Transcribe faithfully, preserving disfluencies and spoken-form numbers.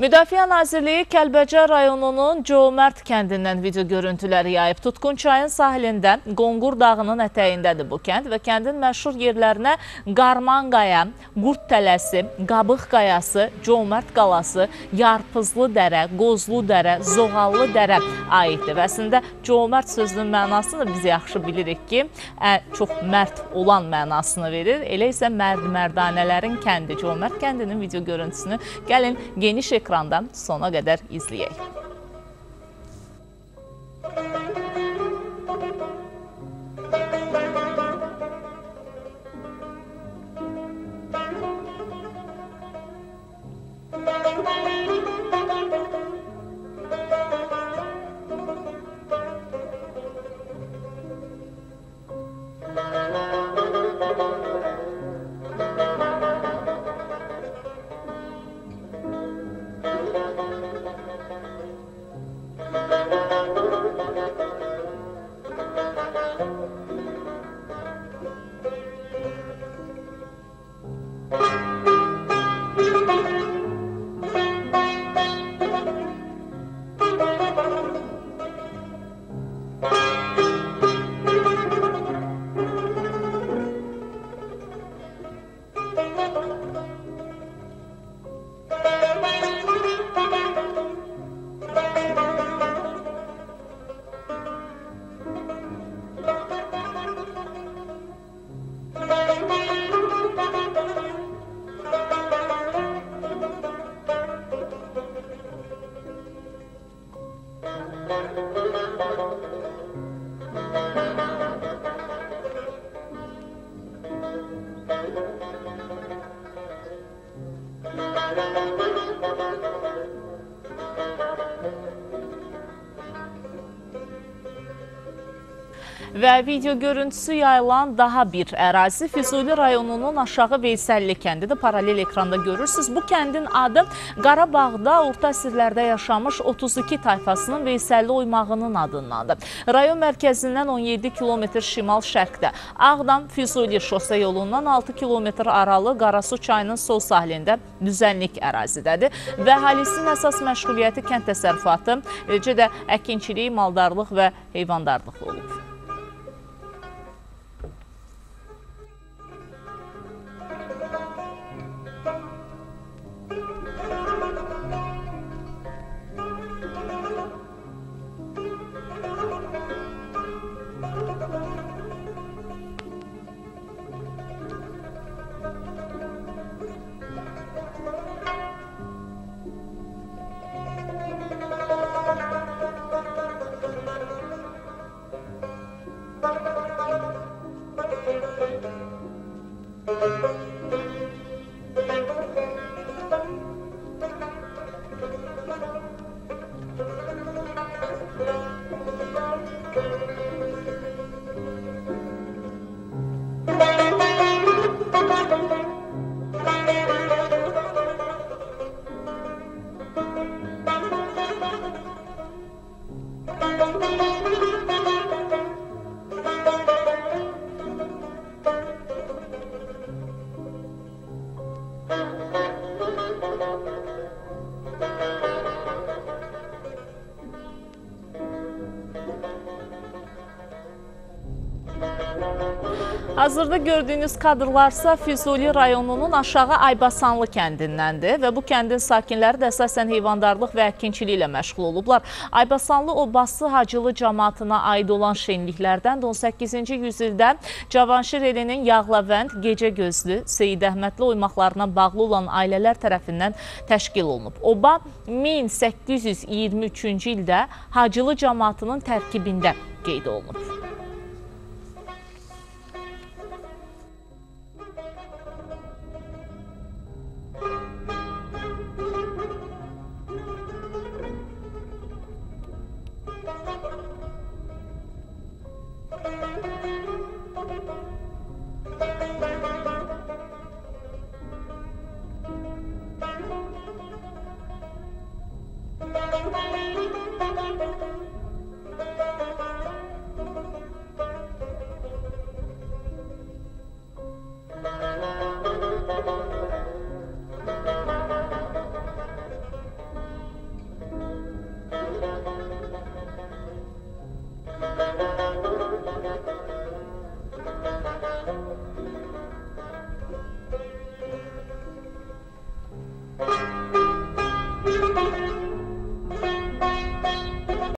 Müdafiə Nazirliyi Kəlbəcər rayonunun Cömərd kəndindən video görüntüləri yayıb. Tutqun çayın sahilində Qonqur dağının ətəyindədir bu kənd və kəndin məşhur yerlərinə Qarman qaya, Qurd tələsi, Qabıq qayası, Cömərd qalası, Yarpızlı dərə, Qozlu dərə, Zoğallı dərə aiddir. Və əslində Cömərd sözünün mənasını biz yaxşı bilirik ki, çox mərd olan mənasını verir. Elə isə mərd-mərdanələrin kəndi, Cömərd kəndinin video görüntüsünü gəlin geniş ekrandan sona qədər izləyək. Və video görüntüsü yayılan daha bir ərazi Füzuli rayonunun Aşağı Veysəlli kəndidir. Paralel ekranda görürsünüz. Bu kəndin adı Qarabağda orta əsrlərdə yaşamış otuz iki tayfasının Veysəlli oymağının adındandır. Rayon mərkəzindən on yeddi kilometr şimal-şərqdə Ağdam-Füzuli şosə yolundan altı kilometr aralı Qarasu çayının sol sahilində düzənlik ərazidədir. Və əhalisinin əsas məşğuliyyəti kənd təsərrüfatı, eləcə də əkinçilik, maldarlıq və heyvandarlıq olub. Hazırda gördüyünüz kadrlarsa Füzuli rayonunun Aşağı Aybasanlı kəndindəndir və bu kəndin sakinləri də əsasən heyvandarlıq və əkinçilik ilə məşğul olublar. Aybasanlı obası Hacılı cəmaatına aid olan şenliklərdən on səkkizinci yüzildə Cavanşir elinin Yağlavənd, Gecəgözlü, Seyid Əhmədli oymaqlarına bağlı olan ailələr tərəfindən təşkil olunub. Oba min səkkiz yüz iyirmi üçüncü ildə Hacılı cəmaatının tərkibində qeyd olunub.